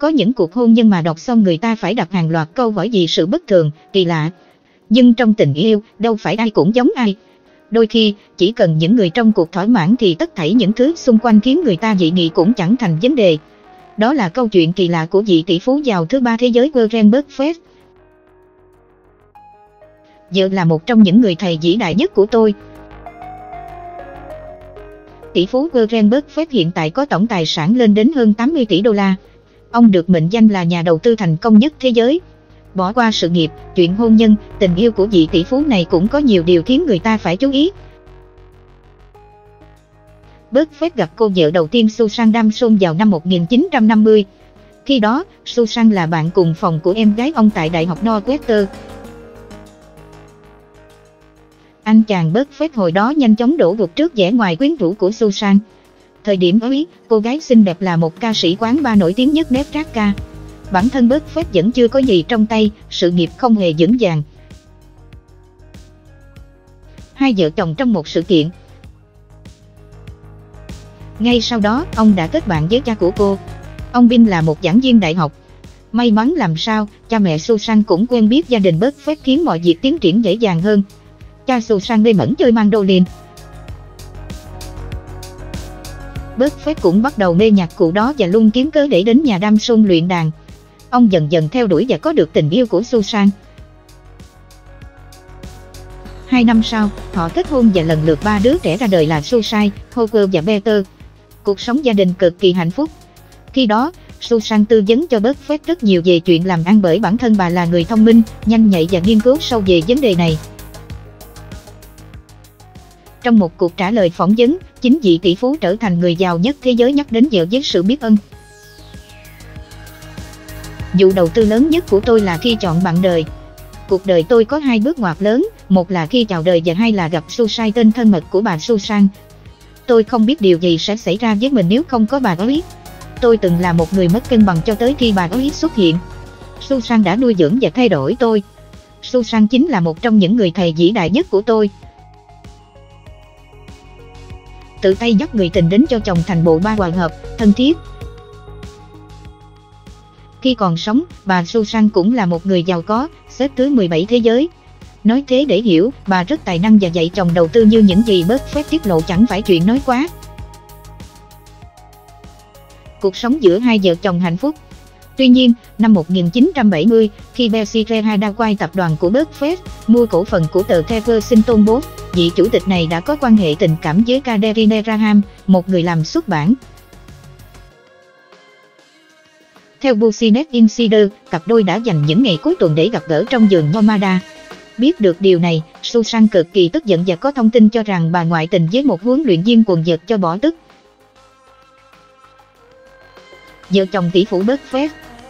có những cuộc hôn nhân mà đọc xong người ta phải đặt hàng loạt câu hỏi vì sự bất thường, kỳ lạ. Nhưng trong tình yêu, đâu phải ai cũng giống ai. Đôi khi, chỉ cần những người trong cuộc thỏa mãn thì tất thảy những thứ xung quanh khiến người ta dị nghị cũng chẳng thành vấn đề. Đó là câu chuyện kỳ lạ của vị tỷ phú giàu thứ ba thế giới Warren Buffett. Vợ là một trong những người thầy vĩ đại nhất của tôi. Tỷ phú Warren Buffett hiện tại có tổng tài sản lên đến hơn 80 tỷ đô la. Ông được mệnh danh là nhà đầu tư thành công nhất thế giới. Bỏ qua sự nghiệp, chuyện hôn nhân, tình yêu của vị tỷ phú này cũng có nhiều điều khiến người ta phải chú ý. Buffett gặp cô vợ đầu tiên Susan Damson vào năm 1950. Khi đó, Susan là bạn cùng phòng của em gái ông tại Đại học Northwestern. Anh chàng Buffett hồi đó nhanh chóng đổ gục trước vẻ ngoài quyến rũ của Susan. Thời điểm ấy, cô gái xinh đẹp là một ca sĩ quán bar nổi tiếng nhất Nebraska. Bản thân Buffett vẫn chưa có gì trong tay, sự nghiệp không hề vững vàng. Hai vợ chồng trong một sự kiện. Ngay sau đó, ông đã kết bạn với cha của cô. Ông Bill là một giảng viên đại học. May mắn làm sao, cha mẹ Susan cũng quen biết gia đình Buffett khiến mọi việc tiến triển dễ dàng hơn. Cha Susan mê mẩn chơi mandolin. Buffett cũng bắt đầu mê nhạc cụ đó và luôn kiếm cớ để đến nhà Damson luyện đàn. Ông dần dần theo đuổi và có được tình yêu của Susan. 2 năm sau, họ kết hôn và lần lượt 3 đứa trẻ ra đời là Susan, Howard và Peter. Cuộc sống gia đình cực kỳ hạnh phúc. Khi đó, Susan tư vấn cho Buffett rất nhiều về chuyện làm ăn bởi bản thân bà là người thông minh, nhanh nhạy và nghiên cứu sâu về vấn đề này. Trong một cuộc trả lời phỏng vấn, chính vị tỷ phú trở thành người giàu nhất thế giới nhắc đến vợ với sự biết ơn. Vụ đầu tư lớn nhất của tôi là khi chọn bạn đời. Cuộc đời tôi có 2 bước ngoặt lớn, một là khi chào đời và 2 là gặp Susan, tên thân mật của bà Susan. Tôi không biết điều gì sẽ xảy ra với mình nếu không có bà ấy. Tôi từng là một người mất cân bằng cho tới khi bà ấy xuất hiện. Susan đã nuôi dưỡng và thay đổi tôi. Susan chính là một trong những người thầy vĩ đại nhất của tôi. Tự tay dắt người tình đến cho chồng thành bộ ba hòa hợp, thân thiết. Khi còn sống, bà Susan cũng là một người giàu có, xếp thứ 17 thế giới. Nói thế để hiểu, bà rất tài năng và dạy chồng đầu tư như những gì Buffett tiết lộ chẳng phải chuyện nói quá. Cuộc sống giữa hai vợ chồng hạnh phúc. Tuy nhiên, năm 1970, khi Berkshire Hathaway tập đoàn của Buffett mua cổ phần của tờ The Washington Post, vị chủ tịch này đã có quan hệ tình cảm với Catherine Graham, một người làm xuất bản. Theo Business Insider, cặp đôi đã dành những ngày cuối tuần để gặp gỡ trong vườn Nomada. Biết được điều này, Susan cực kỳ tức giận và có thông tin cho rằng bà ngoại tình với một huấn luyện viên quần vợt cho bỏ tức. Vợ chồng tỷ phú Buffett.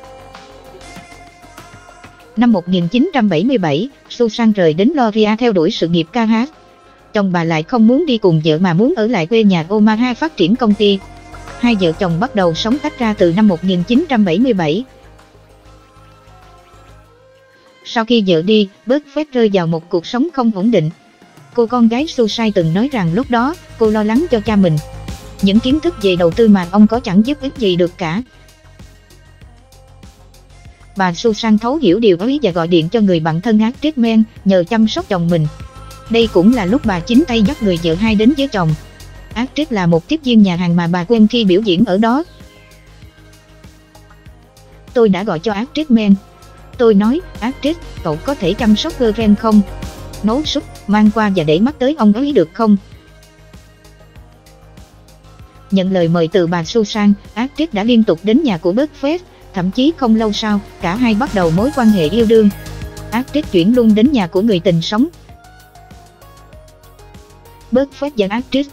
Năm 1977, Susan rời đến Florida theo đuổi sự nghiệp ca hát. Chồng bà lại không muốn đi cùng vợ mà muốn ở lại quê nhà Omaha phát triển công ty. Hai vợ chồng bắt đầu sống tách ra từ năm 1977. Sau khi vợ đi, Buffett rơi vào một cuộc sống không ổn định. Cô con gái Susan từng nói rằng lúc đó, cô lo lắng cho cha mình. Những kiến thức về đầu tư mà ông có chẳng giúp ích gì được cả. Bà Susan thấu hiểu điều ấy và gọi điện cho người bạn thân Astrid Mann nhờ chăm sóc chồng mình. Đây cũng là lúc bà chính tay dắt người vợ hai đến với chồng. Astrid là một tiếp viên nhà hàng mà bà quen khi biểu diễn ở đó. Tôi đã gọi cho Astrid Mann. Tôi nói, Astrid, cậu có thể chăm sóc Warren không? Nấu súp, mang qua và để mắt tới ông ấy được không? Nhận lời mời từ bà Susan, Astrid đã liên tục đến nhà của Buffett. Thậm chí không lâu sau, cả hai bắt đầu mối quan hệ yêu đương. Astrid chuyển luôn đến nhà của người tình sống. Buffett và Astrid.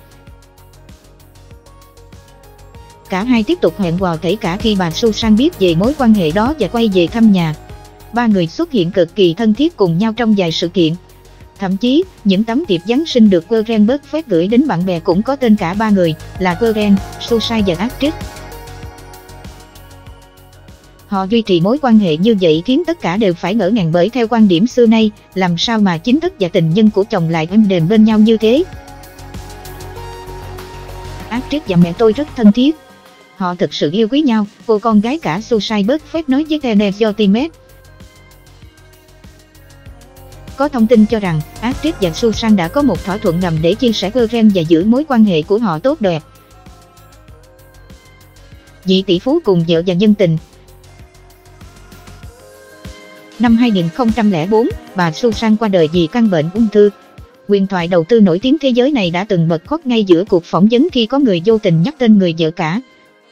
Cả hai tiếp tục hẹn hò kể cả khi bà Susan biết về mối quan hệ đó và quay về thăm nhà. Ba người xuất hiện cực kỳ thân thiết cùng nhau trong vài sự kiện. Thậm chí, những tấm thiệp Giáng sinh được Warren Buffett gửi đến bạn bè cũng có tên cả ba người, là Warren, Susan và Astrid. Họ duy trì mối quan hệ như vậy khiến tất cả đều phải ngỡ ngàng bởi theo quan điểm xưa nay, làm sao mà chính thức và tình nhân của chồng lại êm đềm bên nhau như thế. Astrid và mẹ tôi rất thân thiết. Họ thực sự yêu quý nhau, cô con gái cả Susan bớt phép nói với Tenesiotimet. Có thông tin cho rằng, Astrid và Susan đã có một thỏa thuận ngầm để chia sẻ gen và giữ mối quan hệ của họ tốt đẹp. Vị tỷ phú cùng vợ và nhân tình. Năm 2004, bà Susan qua đời vì căn bệnh ung thư. Huyền thoại đầu tư nổi tiếng thế giới này đã từng bật khóc ngay giữa cuộc phỏng vấn khi có người vô tình nhắc tên người vợ cả.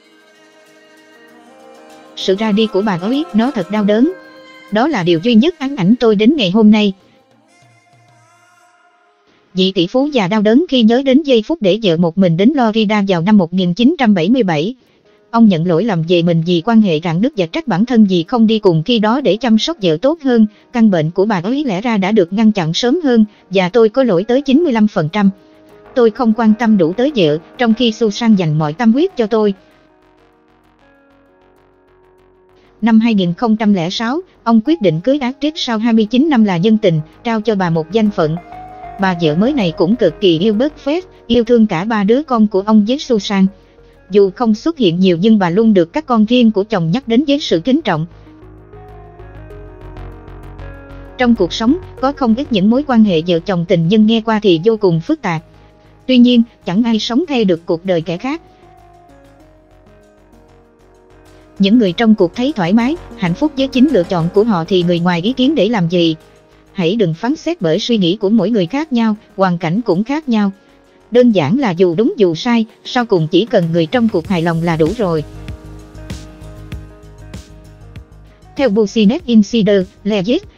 Sự ra đi của bà ấy, nó thật đau đớn. Đó là điều duy nhất ám ảnh tôi đến ngày hôm nay. Vị tỷ phú già đau đớn khi nhớ đến giây phút để vợ một mình đến Florida vào năm 1977. Ông nhận lỗi lầm về mình vì quan hệ rạn nứt và trách bản thân vì không đi cùng khi đó để chăm sóc vợ tốt hơn. Căn bệnh của bà ấy lẽ ra đã được ngăn chặn sớm hơn, và tôi có lỗi tới 95%. Tôi không quan tâm đủ tới vợ, trong khi Susan dành mọi tâm huyết cho tôi. Năm 2006, ông quyết định cưới Astrid sau 29 năm là dân tình, trao cho bà một danh phận. Bà vợ mới này cũng cực kỳ yêu Buffett, yêu thương cả ba đứa con của ông với Susan. Dù không xuất hiện nhiều nhưng bà luôn được các con riêng của chồng nhắc đến với sự kính trọng. Trong cuộc sống, có không ít những mối quan hệ vợ chồng tình nhân nghe qua thì vô cùng phức tạp. Tuy nhiên, chẳng ai sống thay được cuộc đời kẻ khác. Những người trong cuộc thấy thoải mái, hạnh phúc với chính lựa chọn của họ thì người ngoài ý kiến để làm gì? Hãy đừng phán xét bởi suy nghĩ của mỗi người khác nhau, hoàn cảnh cũng khác nhau. Đơn giản là dù đúng dù sai, sau cùng chỉ cần người trong cuộc hài lòng là đủ rồi. Theo Business Insider, Legit,